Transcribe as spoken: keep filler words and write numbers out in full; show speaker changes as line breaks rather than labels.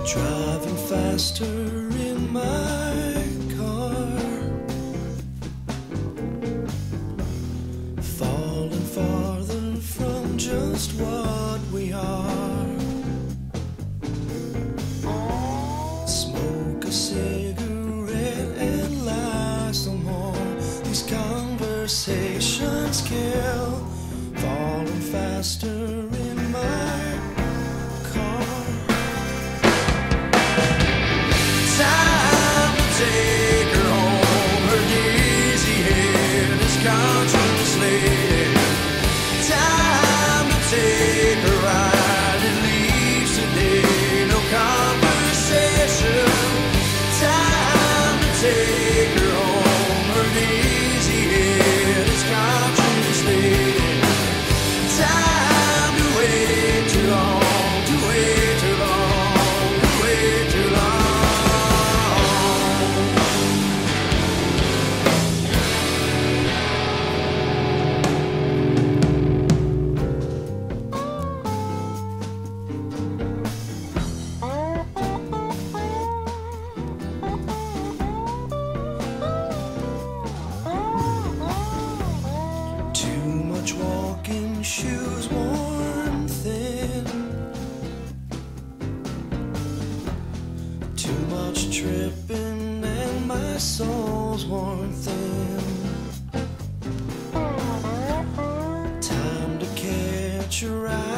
Driving faster in my car, falling farther from just what we are. Smoke a cigarette and lie some more. These conversations kill. Falling faster in my car. Time to take her home. Her dizzy head is contemplated. Time to take her ride. It leaves today. No conversation. Time to take her home. Her dizzy head is contemplated. Time to wait too long. To wait too long. To wait too long. Too much walking, shoes worn thin. Too much tripping and my soul's worn thin. Time to catch a ride.